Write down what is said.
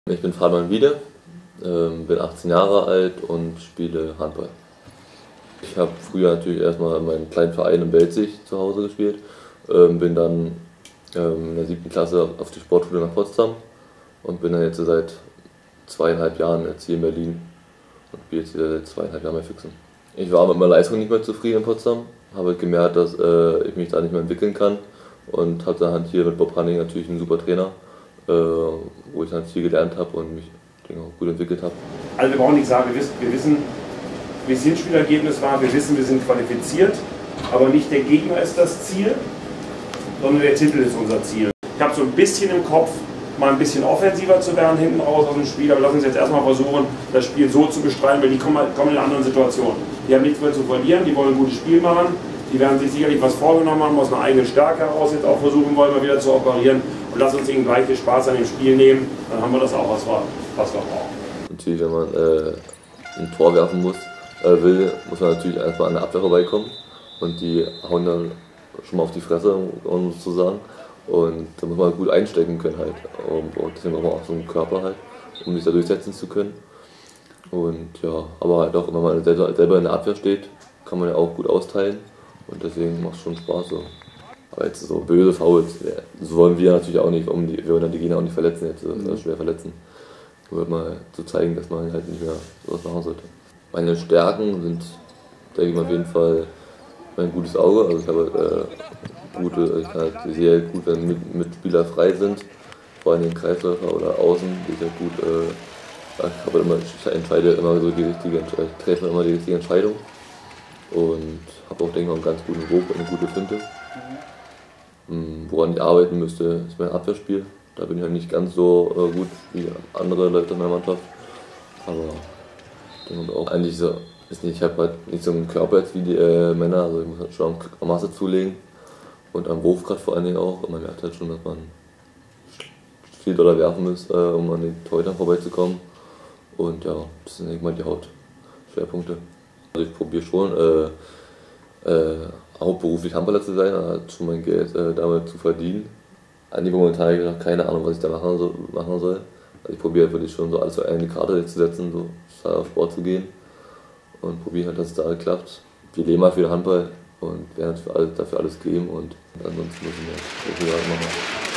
Ich bin Fabian Wiede, bin 18 Jahre alt und spiele Handball. Ich habe früher natürlich erstmal in meinem kleinen Verein in Belzig zu Hause gespielt, bin dann in der 7. Klasse auf die Sportschule nach Potsdam und bin dann jetzt seit 2,5 Jahren jetzt hier in Berlin und spiele jetzt wieder seit 2,5 Jahren bei Füchsen. Ich war mit meiner Leistung nicht mehr zufrieden in Potsdam, habe gemerkt, dass ich mich da nicht mehr entwickeln kann und habe dann hier mit Bob Hanning natürlich einen super Trainer, wo ich dann viel gelernt habe und mich auch gut entwickelt habe. Also wir brauchen nicht sagen, wir wissen, wie das Hinspielergebnis war, wir wissen, wir sind qualifiziert, aber nicht der Gegner ist das Ziel, sondern der Titel ist unser Ziel. Ich habe so ein bisschen im Kopf, mal ein bisschen offensiver zu werden hinten raus aus dem Spiel, aber lass uns jetzt erstmal versuchen, das Spiel so zu bestreiten, weil die kommen in einer anderen Situation. Die haben nichts mehr zu verlieren, die wollen ein gutes Spiel machen, die werden sich sicherlich was vorgenommen haben, aus einer eigenen Stärke heraus jetzt auch versuchen wollen, mal wieder zu operieren. Und lass uns den gleichen Spaß an dem Spiel nehmen, dann haben wir das auch, was wir brauchen. Natürlich, wenn man ein Tor werfen muss man natürlich erstmal an der Abwehr vorbeikommen und die hauen dann schon mal auf die Fresse, um es zu sagen. Und da muss man gut einstecken können halt. Und deswegen braucht man auch so einen Körper halt, um sich da durchsetzen zu können. Und ja, aber halt auch, wenn man selber in der Abwehr steht, kann man ja auch gut austeilen. Und deswegen macht es schon Spaß so. Aber jetzt so böse Fouls, so wollen wir natürlich auch nicht, wir wollen dann die Gegner auch nicht verletzen, jetzt schwer verletzen. Nur mal zu zeigen, dass man halt nicht mehr sowas machen sollte. Meine Stärken sind, denke ich mal, auf jeden Fall mein gutes Auge. Also ich habe ich kann halt sehr gut, wenn Mitspieler frei sind, vor allem den Kreisläufer oder Außen, die ich halt gut, ich entscheide immer so ich treffe immer die richtige Entscheidung und habe auch, denke ich mal, einen ganz guten Wurf und eine gute Finte. Woran ich arbeiten müsste, ist mein Abwehrspiel. Da bin ich halt nicht ganz so gut wie andere Leute in meiner Mannschaft. Aber ich denke auch eigentlich so, ich habe halt nicht so einen Körper jetzt wie die Männer, also ich muss halt schon am Masse zulegen. Und am Wurf gerade vor allen Dingen auch. Und man merkt halt schon, dass man viel doller werfen muss, um an den Torhütern vorbeizukommen. Und ja, das sind denke ich mal die Hauptschwerpunkte. Also ich probiere schon, hauptberuflich Handballer zu sein, schon mein Geld damit zu verdienen. Eigentlich momentan habe ich noch keine Ahnung, was ich da machen soll. Also ich probiere wirklich schon so alles auf eine Karte zu setzen, so auf Sport zu gehen und probiere halt, dass es da klappt. Wir leben halt für den Handball und werden dafür alles geben und ansonsten müssen wir machen.